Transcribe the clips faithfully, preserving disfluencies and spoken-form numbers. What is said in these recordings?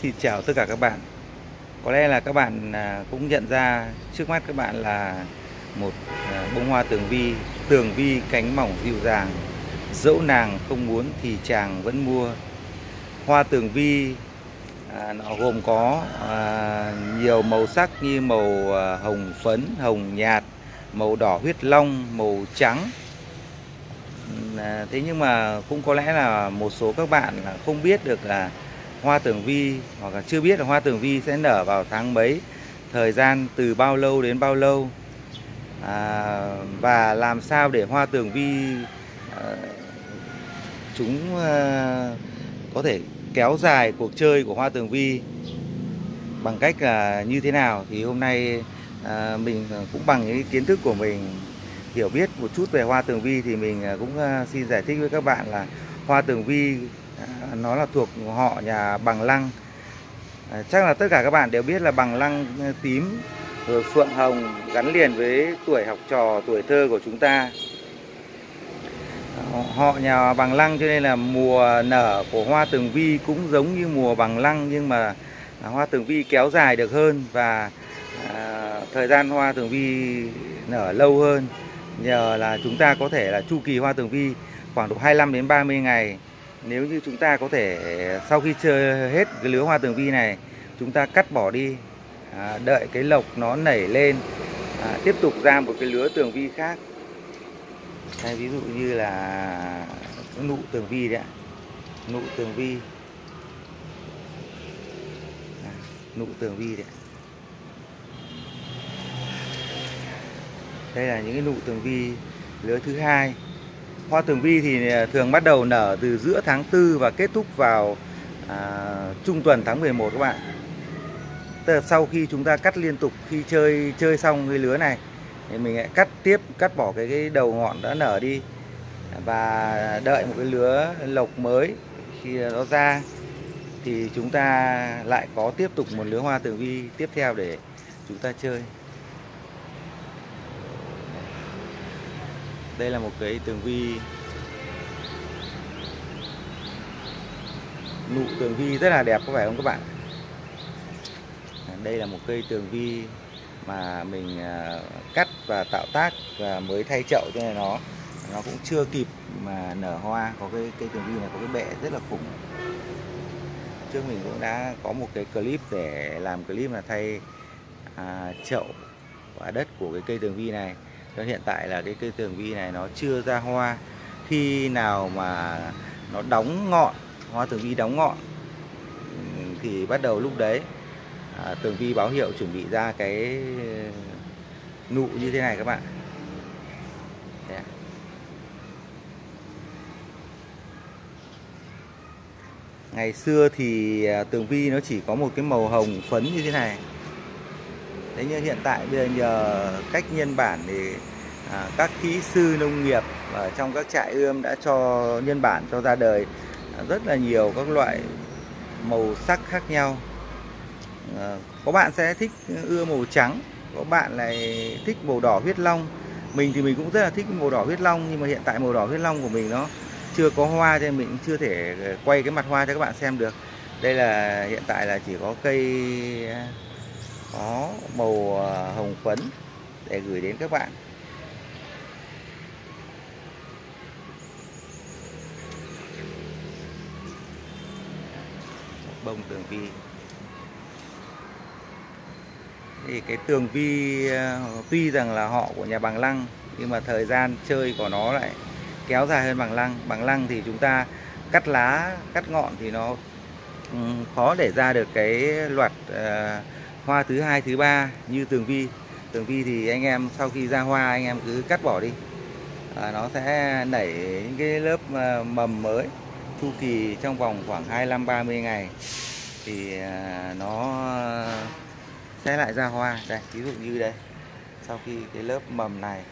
Xin chào tất cả các bạn. Có lẽ là các bạn à, cũng nhận ra trước mắt các bạn là một à, bông hoa tường vi, tường vi cánh mỏng dịu dàng, dẫu nàng không muốn thì chàng vẫn mua. Hoa tường vi à, nó gồm có à, nhiều màu sắc như màu à, hồng phấn, hồng nhạt, màu đỏ huyết long, màu trắng. À, thế nhưng mà cũng có lẽ là một số các bạn là không biết được là hoa tường vi, hoặc là chưa biết là hoa tường vi sẽ nở vào tháng mấy, thời gian từ bao lâu đến bao lâu, à, và làm sao để hoa tường vi à, chúng à, có thể kéo dài cuộc chơi của hoa tường vi bằng cách là như thế nào. Thì hôm nay à, mình cũng bằng những kiến thức của mình hiểu biết một chút về hoa tường vi thì mình cũng xin giải thích với các bạn là hoa tường vi nó là thuộc họ nhà bằng lăng. À, chắc là tất cả các bạn đều biết là bằng lăng tím rồi phượng hồng gắn liền với tuổi học trò, tuổi thơ của chúng ta. Họ nhà bằng lăng cho nên là mùa nở của hoa tường vi cũng giống như mùa bằng lăng, nhưng mà hoa tường vi kéo dài được hơn và à, thời gian hoa tường vi nở lâu hơn, nhờ là chúng ta có thể là chu kỳ hoa tường vi khoảng độ hai mươi lăm đến ba mươi ngày. Nếu như chúng ta có thể sau khi chơi hết cái lứa hoa tường vi này, chúng ta cắt bỏ đi, à, đợi cái lộc nó nảy lên, à, tiếp tục ra một cái lứa tường vi khác. Đây, ví dụ như là nụ tường vi đấy ạ, nụ tường vi, à, nụ tường vi đấy. Đây là những cái nụ tường vi lứa thứ hai. Hoa tường vi thì thường bắt đầu nở từ giữa tháng tư và kết thúc vào à, trung tuần tháng mười một các bạn. Tức là sau khi chúng ta cắt liên tục, khi chơi chơi xong cái lứa này thì mình lại cắt tiếp, cắt bỏ cái, cái đầu ngọn đã nở đi và đợi một cái lứa lộc mới. Khi nó ra thì chúng ta lại có tiếp tục một lứa hoa tường vi tiếp theo để chúng ta chơi. Đây là một cái tường vi, nụ tường vi rất là đẹp, có phải không các bạn? Đây là một cây tường vi mà mình cắt và tạo tác và mới thay chậu, cho nên nó nó cũng chưa kịp mà nở hoa. Có cái cây tường vi này có cái bệ rất là khủng. Trước mình cũng đã có một cái clip để làm clip là thay à, chậu và đất của cái cây tường vi này. Cho hiện tại là cái cây tường vi này nó chưa ra hoa. Khi nào mà nó đóng ngọn, hoa tường vi đóng ngọn thì bắt đầu lúc đấy à, tường vi báo hiệu chuẩn bị ra cái nụ như thế này các bạn. Đấy. Ngày xưa thì tường vi nó chỉ có một cái màu hồng phấn như thế này. Thế nhưng hiện tại bây giờ nhờ cách nhân bản thì à, các kỹ sư nông nghiệp ở trong các trại ươm đã cho nhân bản cho ra đời rất là nhiều các loại màu sắc khác nhau. À, có bạn sẽ thích ưa màu trắng, có bạn lại thích màu đỏ huyết long. Mình thì mình cũng rất là thích màu đỏ huyết long, nhưng mà hiện tại màu đỏ huyết long của mình nó chưa có hoa cho nên mình cũng chưa thể quay cái mặt hoa cho các bạn xem được. Đây là hiện tại là chỉ có cây có màu hồng phấn để gửi đến các bạn. Bông tường vi. Thì cái tường vi tuy rằng là họ của nhà bằng lăng, nhưng mà thời gian chơi của nó lại kéo dài hơn bằng lăng. Bằng lăng thì chúng ta cắt lá, cắt ngọn thì nó khó để ra được cái loạt uh, hoa thứ hai, thứ ba như tường vi. Tường vi thì anh em sau khi ra hoa anh em cứ cắt bỏ đi, à, nó sẽ nảy những cái lớp uh, mầm mới, chu kỳ trong vòng khoảng hai mươi lăm ba mươi ngày thì uh, nó sẽ lại ra hoa. Đây, ví dụ như đây, sau khi cái lớp mầm này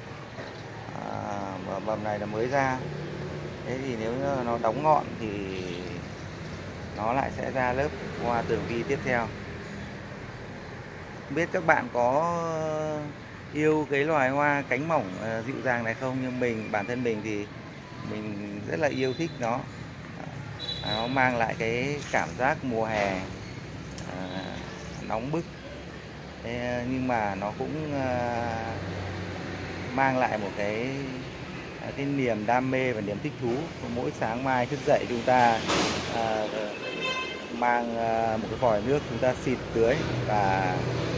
à, mầm này là mới ra, thế thì nếu nó đóng ngọn thì nó lại sẽ ra lớp hoa tường vi tiếp theo. Không biết các bạn có yêu cái loài hoa cánh mỏng dịu dàng này không, nhưng mình, bản thân mình thì mình rất là yêu thích nó. Nó mang lại cái cảm giác mùa hè à, nóng bức. Thế nhưng mà nó cũng à, mang lại một cái à, cái niềm đam mê và niềm thích thú. Mỗi sáng mai thức dậy chúng ta à, mang à, một cái vòi nước chúng ta xịt tưới và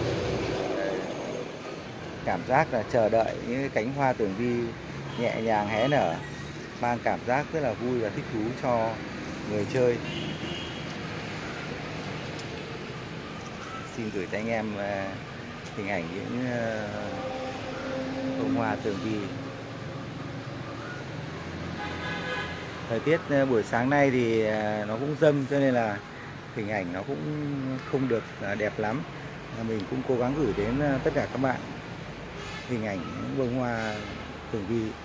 cảm giác là chờ đợi những cái cánh hoa tường vi nhẹ nhàng hé nở, mang cảm giác rất là vui và thích thú cho người chơi. Xin gửi tới anh em hình ảnh những bông hoa tường vi. Thời tiết buổi sáng nay thì nó cũng râm cho nên là hình ảnh nó cũng không được đẹp lắm. Mình cũng cố gắng gửi đến tất cả các bạn hình ảnh những bông hoa tường vi.